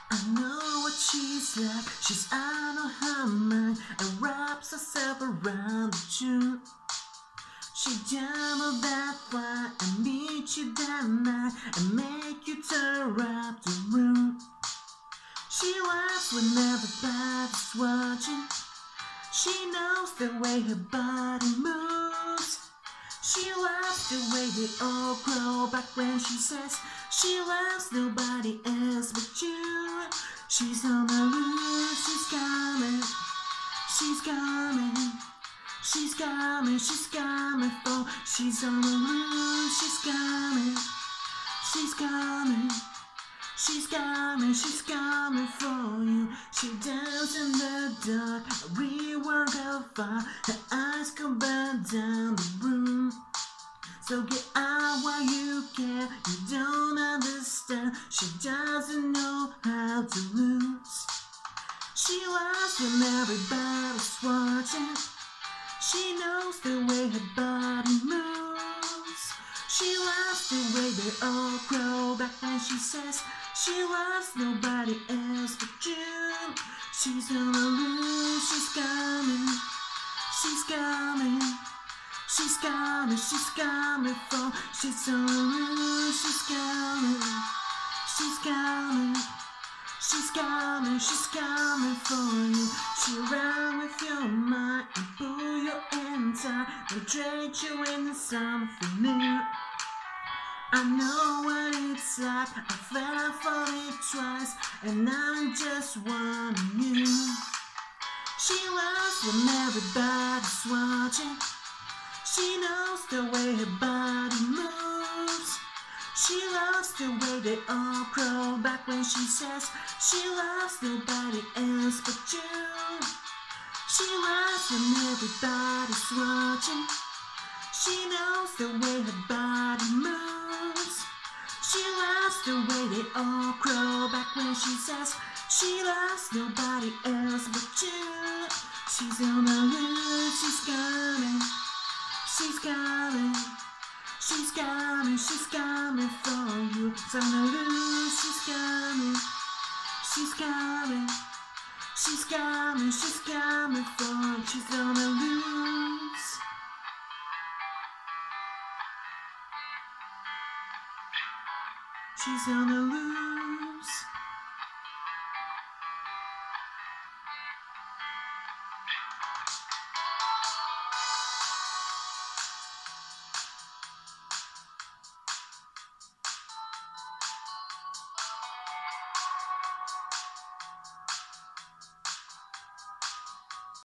I know what she's like, she's out of her mind and wraps herself around the truth. She jumbled that fire and meet you that night and make you turn up the room. She laughs when everybody's watching. She knows the way her body moves. She loves the way they all grow back when she says she loves nobody else but you. She's on the loose, she's coming, she's coming, she's coming, she's coming for. She's on the loose, she's coming, she's coming, she's coming, she's coming for you. She dances in the dark, a rework of fire. Her eyes come burn down the room. So get out while you can, you don't understand. She doesn't know how to lose. She laughs when everybody's watching. She knows the way her body moves. She loves the way they all grow back when she says she loves nobody else but you. She's on the loose, she's coming, she's coming, she's coming, she's coming for. She's on the loose, she's coming, she's coming, she's coming, she's coming for you. She run with your mind and pull you in tight and trade you into something new. I know what it's like, I fell for it twice, and I'm just wanting you. She loves when everybody's watching. She knows the way her body moves. She loves the way they all grow back when she says she loves nobody else but you. She loves when everybody's watching. She knows the way her body moves. She loves the way they all grow back when she says she loves nobody else but you. She's on the loose, she's coming, she's coming, she's coming, she's coming for you. She's on the loose, she's coming, she's coming, she's coming, she's coming for you. She's on the loose. She's on the loose.